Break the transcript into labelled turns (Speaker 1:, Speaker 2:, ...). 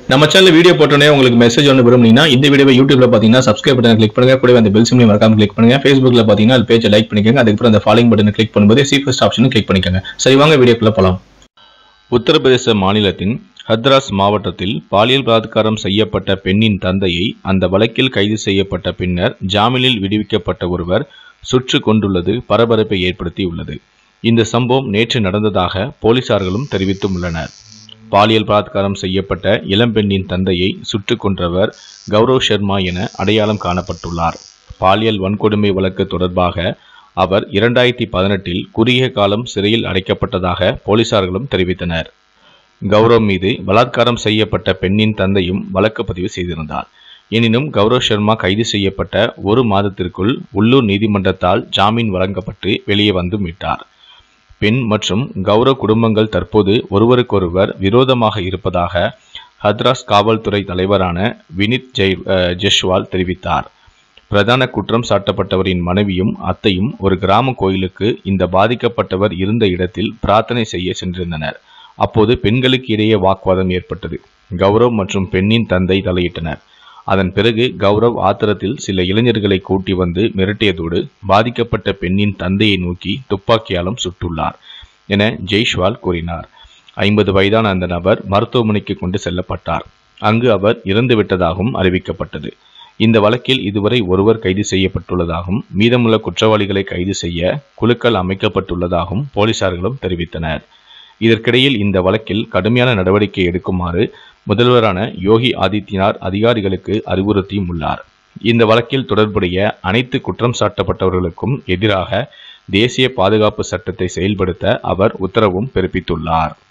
Speaker 1: நம்ம channel video போட்டோனே உங்களுக்கு message ஒன்று விரும்புனீங்கன்னா இந்த வீடியோவை யூடியூப்ல பாத்தீங்கன்னா சப்ஸ்கிரைப் பட்டன் கிளிக் பண்ணுங்க, கூடவே அந்த பெல் சிம்லையும் மறக்காம கிளிக் பண்ணுங்க. Facebookல பாத்தீங்கன்னா அது பேஜை லைக் பண்ணிக்கோங்க, அதுக்கப்புறம் அந்த ஃபாலோயிங் பட்டனை கிளிக் பண்ணும்போது சி ஃபர்ஸ்ட் ஆப்ஷனும் கிளிக் பண்ணிக்கோங்க. சரி வாங்க வீடியோக்குள்ள போலாம். உத்தரப்பிரதேச மாநிலத்தின் ஹத்ராஸ் மாவட்டத்தில் பாலியல் பலாத்காரம் செய்யப்பட்ட பெண்ணின் தந்தையை அந்த வழக்கில் கைது செய்யப்பட்ட பின்னர் ஜாமீனில் விடுவிக்கப்பட்ட ஒருவர் சுட்டுக் கொண்டுள்ளது பரபரப்பை ஏற்படுத்தியுள்ளது. இந்த சம்பவம் நேற்று நடந்ததாக போலீசார்களும் தெரிவித்துள்ளனர். பாலியல் பலாத்காரம் செய்யப்பட்ட இளம்பெண்ணின் தந்தையை சுட்டுக் கொன்றவர் கௌரவ் சர்மா என அடையாளம் காணப்பட்டுள்ளார். பாலியல் வன்கொடுமை வழக்கு தொடர்பாக அவர் 2018 குறுகிய காலம் சிறையில் அடைக்கப்பட்டதாக போலீசார்களும் தெரிவித்தனர். கௌரவ் மீது பலாத்காரம் செய்யப்பட்ட பெண்ணின் தந்தையும் வழக்கு பதிவு செய்திருந்தார். எனினும் கௌரவ் சர்மா கைது செய்யப்பட்ட ஒரு மாதத்திற்குள் உள்ளூர் நீதிமன்றத்தால் ஜாமீன் வழங்கப்பட்டு வெளியே வந்து விட்டார். பெண் மற்றும் கௌரவ் குடும்பங்கள் தற்போது ஒருவருக்கொருவர் விரோதமாக இருப்பதாக ஹத்ராஸ் காவல்துறை தலைவரான வினித் ஜெய்ஸ்வால் தெரிவித்தார். பிரதான குற்றம் சாட்டப்பட்டவரின் மனைவியும் அத்தையும் ஒரு கிராம கோயிலுக்கு இந்த பாதிக்கப்பட்டவர் இருந்த இடத்தில் பிரார்த்தனை செய்ய சென்றிருந்தனர். அப்போது பெண்களுக்கு இடையே வாக்குவாதம் ஏற்பட்டது. கௌரவ் மற்றும் பெண்ணின் தந்தை தலையிட்டனர். அதன் பிறகு கௌரவ் ஆத்திரத்தில் சில இளைஞர்களை கூட்டி வந்து மிரட்டியதோடு பாதிக்கப்பட்ட பெண்ணின் தந்தையை நோக்கி துப்பாக்கியாலும் சுட்டுள்ளார் என ஜெய்ஸ்வால் கூறினார். 50 வயதான அந்த நபர் மருத்துவமனைக்கு கொண்டு செல்லப்பட்டார். அங்கு அவர் இறந்துவிட்டதாகவும் அறிவிக்கப்பட்டது. இந்த வழக்கில் இதுவரை ஒருவர் கைது செய்யப்பட்டுள்ளதாகவும் மீதமுள்ள குற்றவாளிகளை கைது செய்ய குழுக்கள் அமைக்கப்பட்டுள்ளதாகவும் போலீசார்களும் தெரிவித்தனர். இதற்கிடையில் இந்த வழக்கில் கடுமையான நடவடிக்கை எடுக்குமாறு முதல்வரான யோகி ஆதித்யநாத் அதிகாரிகளுக்கு அறிவுறுத்தியும் உள்ளார். இந்த வழக்கில் தொடர்புடைய அனைத்து குற்றம் சாட்டப்பட்டவர்களுக்கும் எதிராக தேசிய பாதுகாப்பு சட்டத்தை செயல்படுத்த அவர் உத்தரவும் பிறப்பித்துள்ளார்.